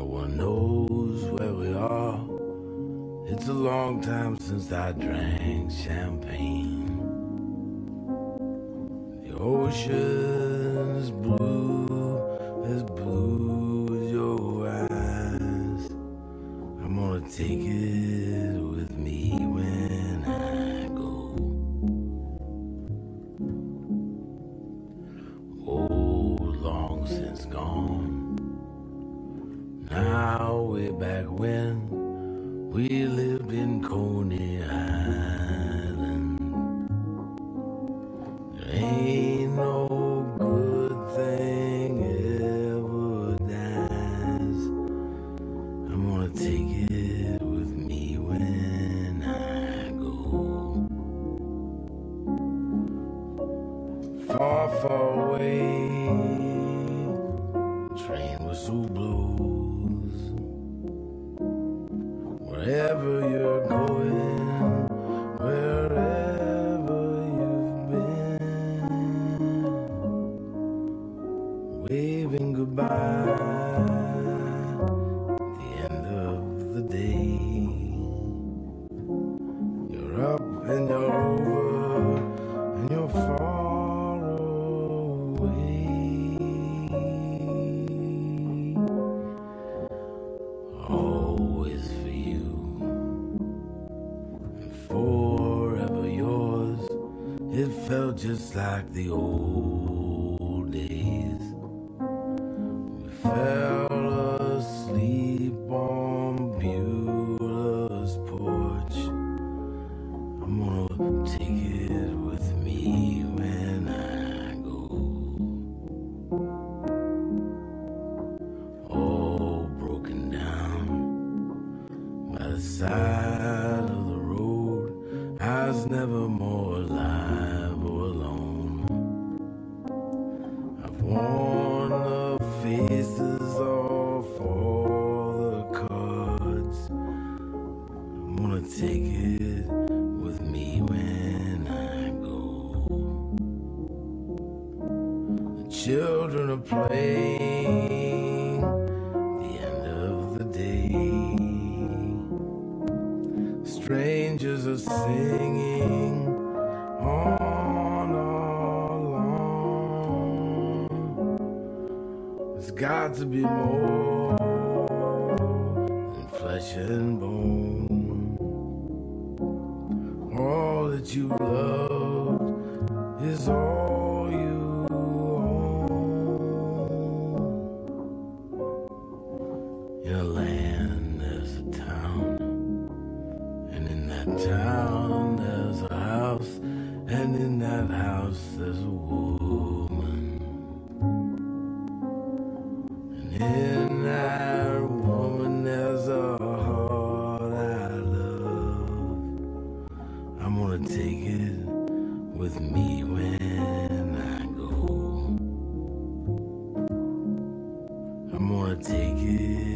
No one knows where we are. It's a long time since I drank champagne. The ocean's blue as your eyes. I'm gonna take it with me when I go. Oh, long since gone. Now way back when we lived in Coney Island. There ain't no good thing ever dies. I'm gonna take it with me when I go. Far, far away, train whistle blows. Wherever you're going, wherever you've been, waving goodbye at the end of the day. You're up and you're over and you're far away. Always for you and forever yours. It felt just like the old days. We fell asleep on Beulah's porch. I'm gonna take it with me when I go. All broken down by the side of the road. I was never more alive or alone. I've worn the faces off all the cards. I'm gonna take it with me when I go. The children are playing the end of the day. Strangers are singing on along. There's got to be more than flesh and bone. All that you loved is all you own. In a land there's a town, and in that town there's a house, and in that house there's a woman. And in that woman there's a heart I love. I'm gonna take it with me when I go. I'm gonna take it